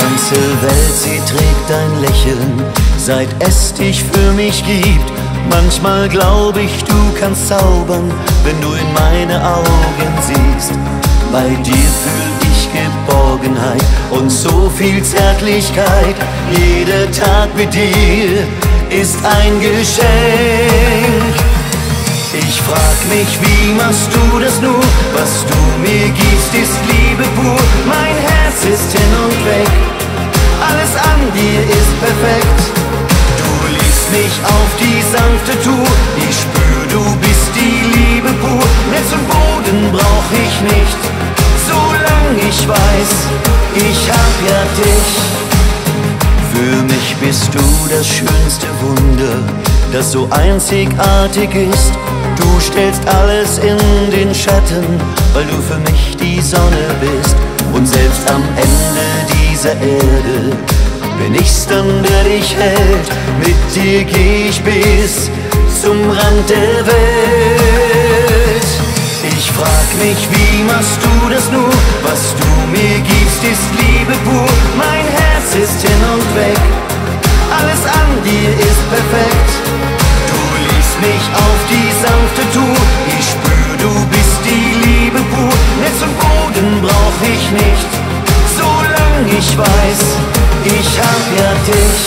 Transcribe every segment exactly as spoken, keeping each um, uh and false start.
ganze Welt, sie trägt dein Lächeln, seit es dich für mich gibt. Manchmal glaub ich, du kannst zaubern, wenn du in meine Augen siehst. Bei dir fühl ich Geborgenheit und so viel Zärtlichkeit. Jeder Tag mit dir ist ein Geschenk. Ich frag mich, wie machst du das nur? Was du mir gibst, ist Liebe pur. Mein Herz ist hin und weg, alles an dir ist perfekt. Du liebst mich auf die sanfte Tour, ich spür, du bist die Liebe pur. Netz und Boden brauch ich nicht, solang ich weiß, ich hab ja dich. Für mich bist du das schönste Wunder, das so einzigartig ist. Du stellst alles in den Schatten, weil du für mich die Sonne bist. Und selbst am Ende dieser Erde bin ich's dann, der dich hält. Mit dir geh ich bis zum Rand der Welt. Ich frag mich, wie machst du das nur? Was du mir gibst, ist Liebe pur. Mein Herz ist hin und weg, alles an dir ist perfekt. Du liebst mich auf die sanfte Tour, ich spür, du bist die Liebe pur. Netz und Boden brauch ich nicht, solang ich weiß, ich hab ja dich.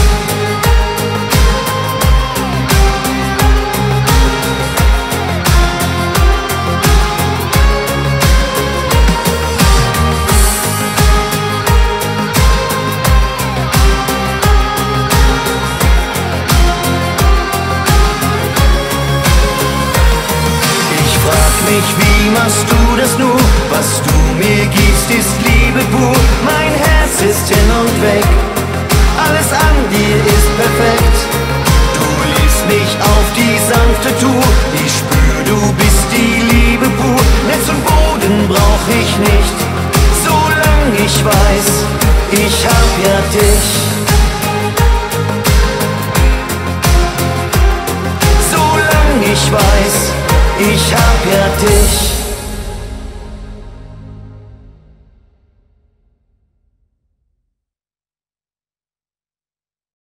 Wie machst du das nur? Was du mir gibst, ist Liebe pur. Mein Herz ist hin und weg, alles an dir ist perfekt. Du liebst mich auf die sanfte Tour, ich spür, du bist die Liebe pur. Netz und Boden brauch ich nicht, solang ich weiß, ich hab ja dich. Solang ich weiß, ich hab ja dich.